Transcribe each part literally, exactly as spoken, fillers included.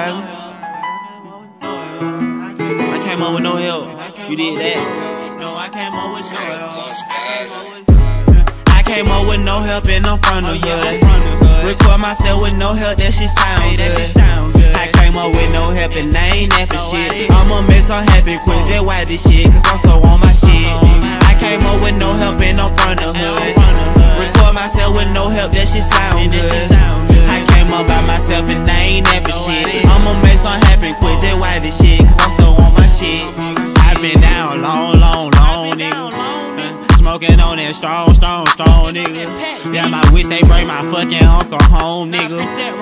baby. I came up with no help. You did that? No, I came up with no help. I came up with no help and I'm from the hood. Record myself with no help, that shit sound good. I came up with no help and I ain't that for shit. I'ma make some happy quit, just why this shit, cause I'm so on my shit. I came up with no help and I'm from the hood. Record myself with no help, that shit sound good. I came up by myself and I ain't that for shit. I'ma make some happy quit, just why this shit, cause I'm so on my shit. I've been down long, long, long, nigga. Smoking on that strong, strong, strong, nigga. Damn, I wish they bring my fucking uncle home, nigga.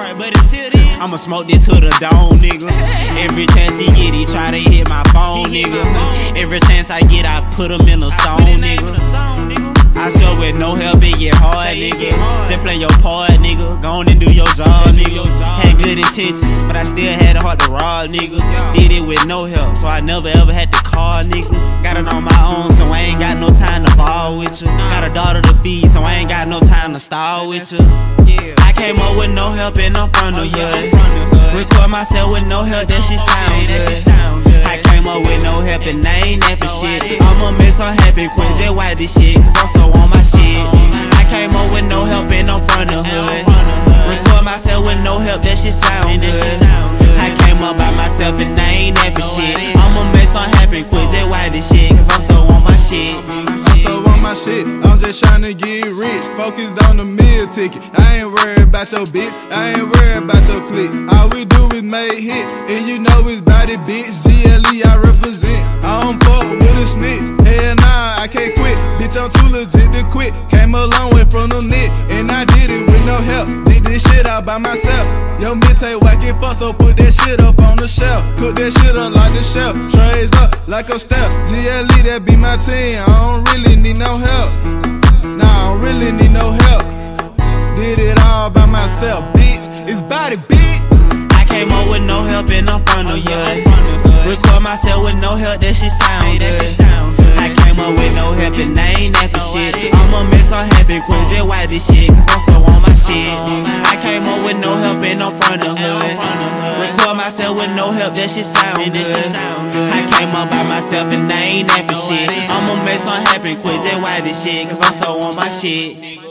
I'ma smoke this to the dome, nigga. Every chance he get, he try to hit my phone, nigga. Every chance I get, I put him in a song, nigga. I swear with no help it get hard, nigga. Just play your part, nigga. Go on and do your job, nigga. Had good intentions, but I still had a heart to rob, niggas. Did it with no help, so I never ever had to call niggas. Got it on my own, so I ain't got no time to ball with you. Got a daughter to feed, so I ain't got no time to stall with you. I came up with no help and I'm from the hood. Record myself with no help, that shit sound good. I came up with no help and I ain't that for shit. I'ma make some happy quit, just why this shit, cause I'm so on my shit. I came up with no help and I'm from the hood. Record myself with no help, that shit sound good. I came up by myself and I ain't that for shit. I'ma make some happy quit, just why this shit, cause I'm so on my shit. I'm so on my shit, I'm just tryna get rich. Focused on the meal ticket, I ain't worried about your bitch, I ain't worried about your clique. All we do is make hit, and you know it's body bitch. G L E I represent, I don't fuck with a snitch. Hell nah, I can't quit, bitch I'm too legit to quit. Came a long way from the net, and I did it with no help. Did this shit out by myself. Yo mid-tape whacking fuck, so put that shit up on the shelf. Cook that shit up like the shelf, trays up like a step. G L E that be my team, I don't really need no help. Nah, I don't really need no help. Did it all by myself, bitch. It's body, bitch. I came up with no help and I'm from the hood. Record myself with no help, that shit sound good. I came up with no help and I ain't that for shit. I'ma make some happy quit, just why this shit, cause I'm so on my shit. I came up with no help and I'm from the hood. Record myself with no help, that shit sound good. I came up by myself and I ain't that for shit. I'ma make some happy quit, just why this shit, cause I'm so on my shit.